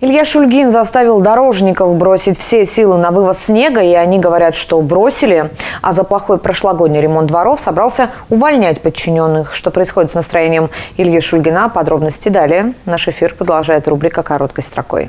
Илья Шульгин заставил дорожников бросить все силы на вывоз снега, и они говорят, что бросили. А за плохой прошлогодний ремонт дворов собрался увольнять подчиненных. Что происходит с настроением Ильи Шульгина? Подробности далее. Наш эфир продолжает рубрика «Короткой строкой».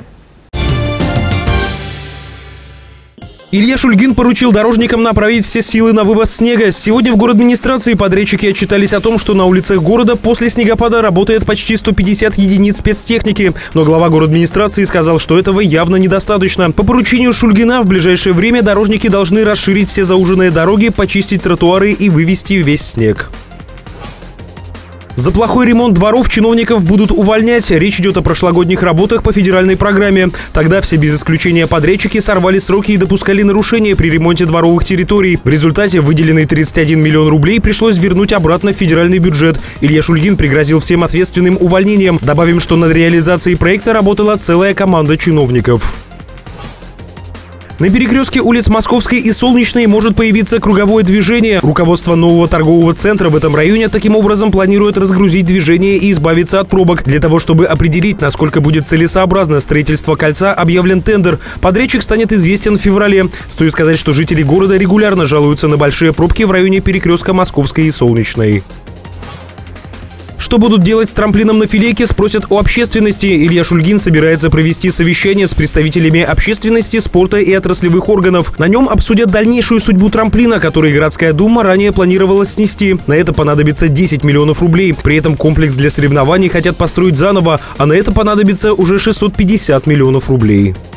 Илья Шульгин поручил дорожникам направить все силы на вывоз снега. Сегодня в городадминистрации подрядчики отчитались о том, что на улицах города после снегопада работает почти 150 единиц спецтехники. Но глава городадминистрации сказал, что этого явно недостаточно. По поручению Шульгина в ближайшее время дорожники должны расширить все зауженные дороги, почистить тротуары и вывести весь снег. За плохой ремонт дворов чиновников будут увольнять. Речь идет о прошлогодних работах по федеральной программе. Тогда все без исключения подрядчики сорвали сроки и допускали нарушения при ремонте дворовых территорий. В результате выделенные 31 миллион рублей пришлось вернуть обратно в федеральный бюджет. Илья Шульгин пригрозил всем ответственным увольнением. Добавим, что над реализацией проекта работала целая команда чиновников. На перекрестке улиц Московской и Солнечной может появиться круговое движение. Руководство нового торгового центра в этом районе таким образом планирует разгрузить движение и избавиться от пробок. Для того, чтобы определить, насколько будет целесообразно строительство кольца, объявлен тендер. Подрядчик станет известен в феврале. Стоит сказать, что жители города регулярно жалуются на большие пробки в районе перекрестка Московской и Солнечной. Что будут делать с трамплином на Филейке, спросят у общественности. Илья Шульгин собирается провести совещание с представителями общественности, спорта и отраслевых органов. На нем обсудят дальнейшую судьбу трамплина, который городская дума ранее планировала снести. На это понадобится 10 миллионов рублей. При этом комплекс для соревнований хотят построить заново, а на это понадобится уже 650 миллионов рублей.